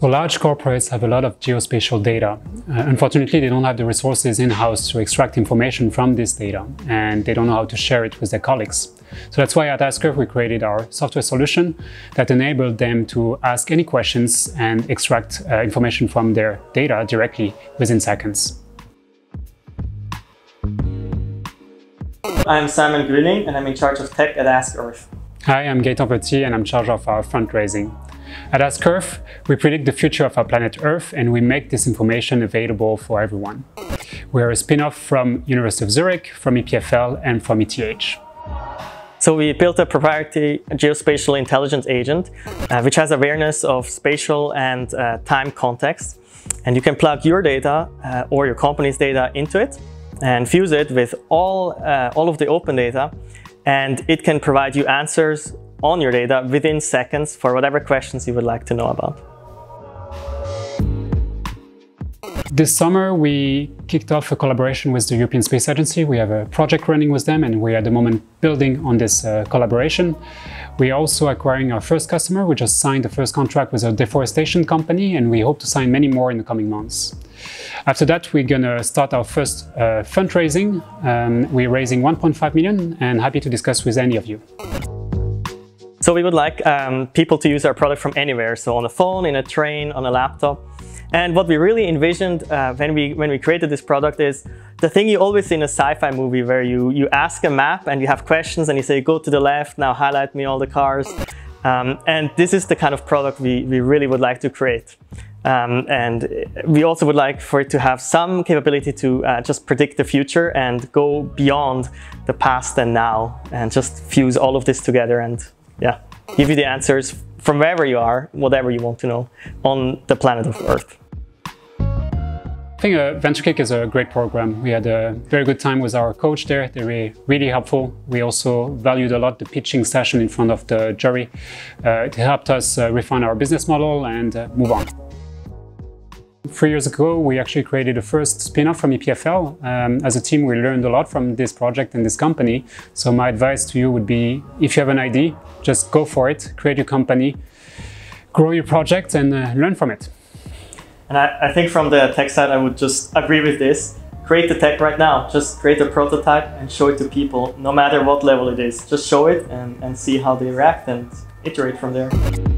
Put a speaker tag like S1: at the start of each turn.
S1: So large corporates have a lot of geospatial data. Unfortunately, they don't have the resources in-house to extract information from this data, and they don't know how to share it with their colleagues. So that's why at askEarth we created our software solution that enabled them to ask any questions and extract information from their data directly within seconds.
S2: I'm Simon Gruening and I'm in charge of tech at askEarth.
S1: Hi, I'm Gaetan Petit and I'm in charge of our fundraising. At askEarth, we predict the future of our planet Earth and we make this information available for everyone. We're a spin-off from University of Zurich, from EPFL and from ETH.
S2: So we built a proprietary geospatial intelligence agent, which has awareness of spatial and time context. And you can plug your data or your company's data into it and fuse it with all of the open data. And it can provide you answers on your data within seconds for whatever questions you would like to know about.
S1: This summer, we kicked off a collaboration with the European Space Agency. We have a project running with them and we are at the moment building on this collaboration. We are also acquiring our first customer. We just signed the first contract with a deforestation company and we hope to sign many more in the coming months. After that, we're going to start our first fundraising. We're raising 1.5 million and happy to discuss with any of you.
S2: So we would like people to use our product from anywhere, so on a phone, in a train, on a laptop. And what we really envisioned when we created this product is the thing you always see in a sci-fi movie where you ask a map and you have questions and you say, go to the left, now highlight me all the cars. And this is the kind of product we really would like to create. And we also would like for it to have some capability to just predict the future and go beyond the past and now and just fuse all of this together and yeah, give you the answers from wherever you are, whatever you want to know on the planet of Earth.
S1: I think VentureKick is a great program. We had a very good time with our coach there. They were really helpful. We also valued a lot the pitching session in front of the jury. It helped us refine our business model and move on. 3 years ago, we actually created the first spin-off from EPFL. As a team, we learned a lot from this project and this company. So my advice to you would be, if you have an idea, just go for it, create your company, grow your project and learn from it.
S2: And I think from the tech side, I would just agree with this. Create the tech right now. Just create a prototype and show it to people, no matter what level it is. Just show it and see how they react and iterate from there.